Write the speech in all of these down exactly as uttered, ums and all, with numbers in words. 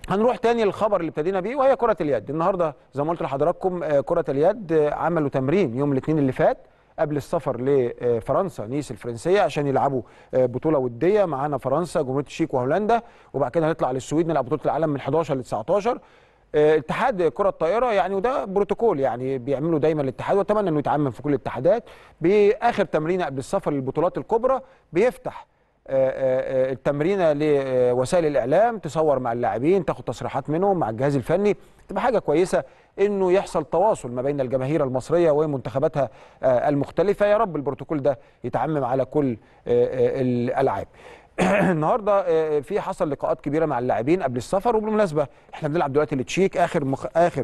هنروح تاني للخبر اللي ابتدينا بيه وهي كرة اليد. النهارده زي ما قلت لحضراتكم كرة اليد عملوا تمرين يوم الاثنين اللي فات قبل السفر لفرنسا نيس الفرنسيه عشان يلعبوا بطوله وديه. معانا فرنسا، جمهوريه التشيك، وهولندا، وبعد كده هنطلع للسويد نلعب بطوله العالم من حداشر ل تسعتاشر. اتحاد كره الطائره يعني وده بروتوكول يعني بيعملوا دايما الاتحاد، واتمنى انه يتعمم في كل الاتحادات. باخر تمرينه قبل السفر للبطولات الكبرى بيفتح التمرينه لوسائل الاعلام تصور مع اللاعبين، تاخد تصريحات منهم مع الجهاز الفني. تبقى حاجه كويسه انه يحصل تواصل ما بين الجماهير المصريه ومنتخباتها المختلفه. يا رب البروتوكول ده يتعمم على كل الالعاب. النهارده في حصل لقاءات كبيره مع اللاعبين قبل السفر، وبالمناسبه احنا بنلعب دلوقتي التشيك. اخر مخ... اخر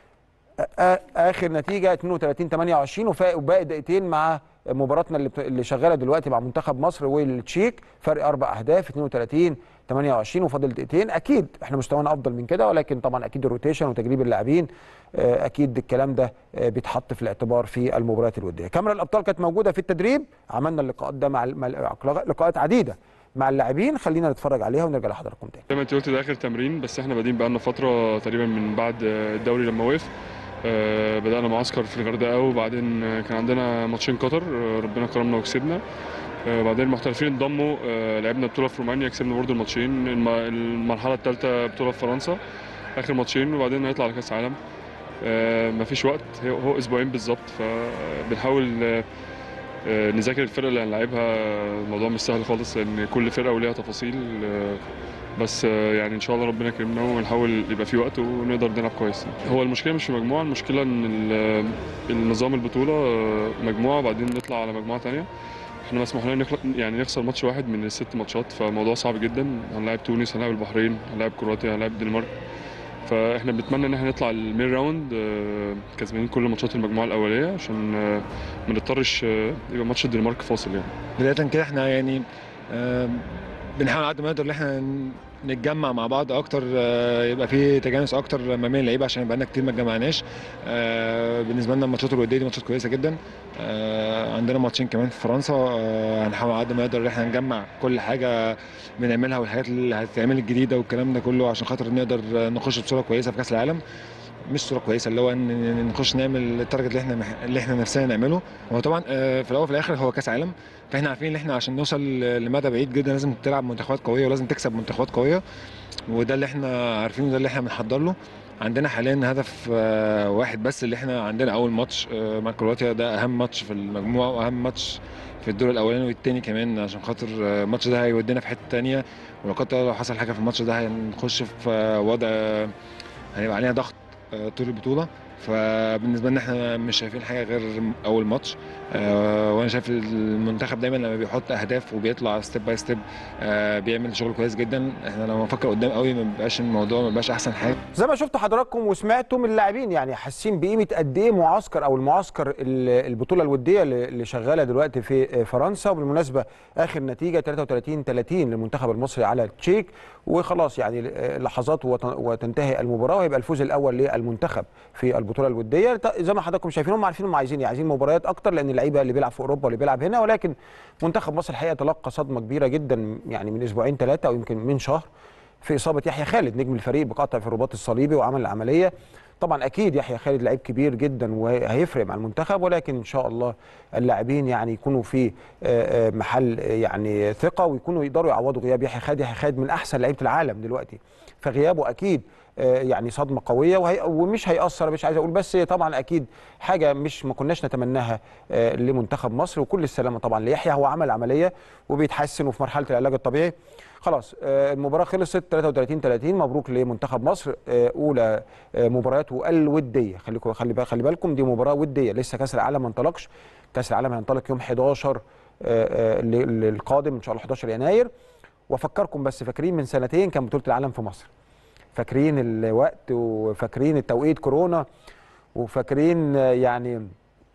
اخر نتيجه اتنين وتلاتين تمانية وعشرين، وباقي دقيقتين مع مباراتنا اللي اللي شغاله دلوقتي مع منتخب مصر والتشيك. فرق اربع اهداف اتنين وتلاتين تمانية وعشرين وفاضل دقيقتين. اكيد احنا مستوانا افضل من كده، ولكن طبعا اكيد الروتيشن وتجريب اللاعبين اكيد الكلام ده بيتحط في الاعتبار في المباريات الوديه. كاميرا الابطال كانت موجوده في التدريب، عملنا اللقاءات ده مع لقاءات عديده مع اللاعبين. خلينا نتفرج عليها ونرجع لحضراتكم تاني. زي ما انت قلت ده اخر تمرين، بس احنا بادئين بقالنا فتره تقريبا من بعد الدوري لما وقف. آه بدانا معسكر في الغردقه، وبعدين كان عندنا ماتشين قطر، آه ربنا كرمنا وكسبنا. آه بعدين المحترفين انضموا، آه لعبنا بطوله في رومانيا كسبنا برضه الماتشين. المرحله الثالثه بطوله في فرنسا اخر ماتشين، وبعدين هنطلع على كاس العالم. آه مفيش وقت، هو اسبوعين بالظبط، فبنحاول آه نذاكر الفرقه اللي هنلعبها. الموضوع مش سهل خالص لان كل فرقه وليها تفاصيل، بس يعني ان شاء الله ربنا يكرمنا ونحاول يبقى في وقت ونقدر نلعب كويس. هو المشكله مش في مجموعه، المشكله ان النظام البطوله مجموعه وبعدين نطلع على مجموعه ثانيه. احنا مسموح لنا يعني نخسر ماتش واحد من الست ماتشات، فالموضوع صعب جدا. هنلاعب تونس، هنلاعب البحرين، هنلاعب كرواتيا، هنلاعب الدنمارك. فاحنا بنتمنى ان احنا نطلع المين راوند كسبانين كل ماتشات المجموعه الاوليه عشان ما نضطرش يبقى ماتش الدنمارك فاصل. يعني بدايه كده احنا يعني بنحاول على قد ما نقدر ان احنا نتجمع مع بعض اكتر، يبقى في تجانس اكتر ما بين اللعيبه عشان يبقى لنا كتير ما اتجمعناش. بالنسبه لنا الماتشات الوديه دي ماتشات كويسه جدا. عندنا ماتشين كمان في فرنسا، هنحاول على قد ما نقدر ان احنا نجمع كل حاجه بنعملها والحاجات اللي هتتعمل الجديده والكلام ده كله عشان خاطر نقدر نخش بصوره كويسه في كاس العالم. مش صوره كويسه اللي هو ان نخش نعمل التارجت اللي احنا اللي احنا نفسنا نعمله. هو طبعا في الاول وفي الاخر هو كاس عالم، فاحنا عارفين ان احنا عشان نوصل لمدى بعيد جدا لازم تلعب منتخبات قويه ولازم تكسب منتخبات قويه، وده اللي احنا عارفينه وده اللي احنا بنحضر له. عندنا حاليا هدف واحد بس، اللي احنا عندنا اول ماتش مع كرواتيا، ده اهم ماتش في المجموعه واهم ماتش في الدور الاولاني والثاني كمان، عشان خاطر الماتش ده هيودينا في حته ثانيه، ولو قدر لو حصل حاجه في الماتش ده هنخش في وضع هيبقى علينا ضغط طول البطوله. فبالنسبه لنا احنا مش شايفين حاجه غير اول ماتش. أه وانا شايف المنتخب دايما لما بيحط اهداف وبيطلع ستيب باي ستيب أه بيعمل شغل كويس جدا. احنا لما نفكر قدام قوي ما بيبقاش الموضوع ما بيبقاش احسن حاجه. زي ما شفتوا حضراتكم وسمعتوا من اللاعبين، يعني حاسين بقيمه قد ايه معسكر او المعسكر البطوله الوديه اللي شغاله دلوقتي في فرنسا. وبالمناسبه اخر نتيجه تلاتة وتلاتين تلاتين للمنتخب المصري على التشيك، وخلاص يعني لحظات وتنتهي المباراه وهيبقى الفوز الاول للمنتخب في البطوله الوديه. زي ما حضراتكم شايفين هم عارفين هم عايزين ايه، عايزين مباريات اكتر لان اللعيبه اللي بيلعب في اوروبا واللي بيلعب هنا. ولكن منتخب مصر الحقيقه تلقى صدمه كبيره جدا يعني من اسبوعين ثلاثه او يمكن من شهر في اصابه يحيى خالد نجم الفريق بقطع في الرباط الصليبي وعمل العمليه. طبعا اكيد يحيى خالد لعيب كبير جدا وهيفرق مع المنتخب، ولكن ان شاء الله اللاعبين يعني يكونوا في محل يعني ثقه ويكونوا يقدروا يعوضوا غياب يحيى خالد. يحيى خالد من احسن لعيبه العالم دلوقتي، فغيابه اكيد يعني صدمه قويه وهي ومش هيأثر، مش عايز اقول، بس طبعا اكيد حاجه مش ما كناش نتمناها لمنتخب مصر. وكل السلامه طبعا ليحيى، هو عمل عمليه وبيتحسن وفي مرحله العلاج الطبيعي. خلاص المباراه خلصت تلاتة وتلاتين تلاتين. مبروك لمنتخب مصر، اولى مبارياته الوديه. خليكم خلي خلي بالكم دي مباراه وديه، لسه كاس العالم ما انطلقش. كاس العالم هينطلق يوم حداشر القادم ان شاء الله، حداشر يناير. وافكركم بس، فاكرين من سنتين كان بطوله العالم في مصر، فاكرين الوقت وفاكرين التوقيت كورونا وفاكرين يعني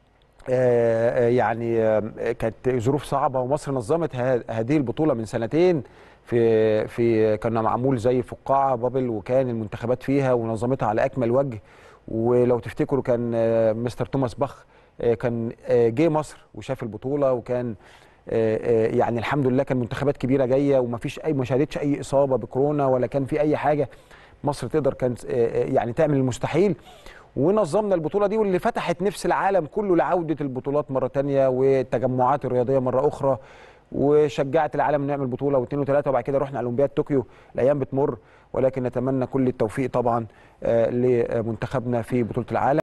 آه يعني آه كانت ظروف صعبه، ومصر نظمت هذه البطوله من سنتين في في كان معمول زي فقاعه بابل، وكان المنتخبات فيها ونظمتها على اكمل وجه. ولو تفتكروا كان آه مستر توماس باخ آه كان آه جه مصر وشاف البطوله، وكان آه يعني الحمد لله كان منتخبات كبيره جايه وما فيش اي ما شهدتش اي اصابه بكورونا ولا كان في اي حاجه. مصر تقدر كانت يعني تعمل المستحيل، ونظمنا البطوله دي واللي فتحت نفس العالم كله لعوده البطولات مره ثانيه والتجمعات الرياضيه مره اخرى، وشجعت العالم انه يعمل بطوله واثنين وثلاثه، وبعد كده رحنا اولمبياد طوكيو. الايام بتمر، ولكن نتمنى كل التوفيق طبعا لمنتخبنا في بطوله العالم.